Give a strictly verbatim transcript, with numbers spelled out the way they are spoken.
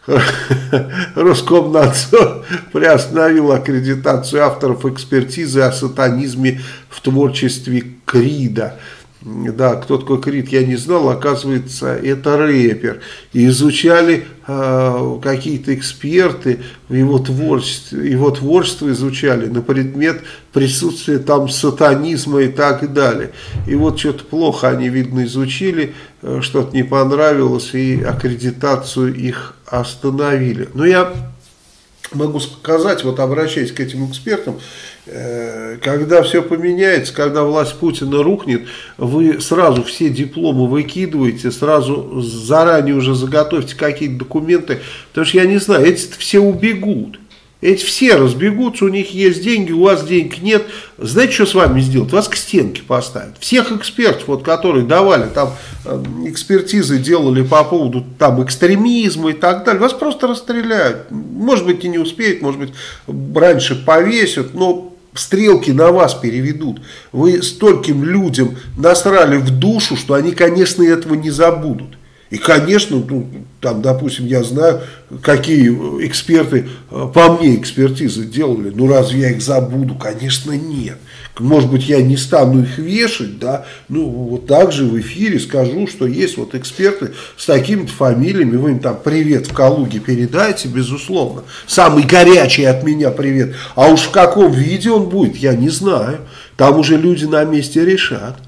Роскомнадзор приостановил аккредитацию авторов экспертизы о сатанизме в творчестве Крида. Да, кто такой Крид, я не знал, оказывается, это рэпер. И изучали э, какие-то эксперты в его творчестве, его творчество изучали на предмет присутствия там сатанизма и так далее. И вот что-то плохо они, видно, изучили, э, что-то не понравилось, и аккредитацию их остановили. Но я могу сказать, вот обращаясь к этим экспертам, когда все поменяется, когда власть Путина рухнет, вы сразу все дипломы выкидываете, сразу заранее уже заготовьте какие-то документы, потому что я не знаю, эти все убегут. Эти все разбегутся, у них есть деньги, у вас денег нет. Знаете, что с вами сделать? Вас к стенке поставят. Всех экспертов, вот, которые давали там экспертизы, делали по поводу там экстремизма и так далее, вас просто расстреляют. Может быть, и не успеют, может быть, раньше повесят, но стрелки на вас переведут. Вы стольким людям насрали в душу, что они, конечно, этого не забудут. И, конечно, ну, там, допустим, я знаю, какие эксперты по мне экспертизы делали. Ну, разве я их забуду? Конечно, нет. Может быть, я не стану их вешать, да. Ну, вот так же в эфире скажу, что есть вот эксперты с такими-то фамилиями. Вы им там привет в Калуге передайте, безусловно. Самый горячий от меня привет. А уж в каком виде он будет, я не знаю. Там уже люди на месте решат.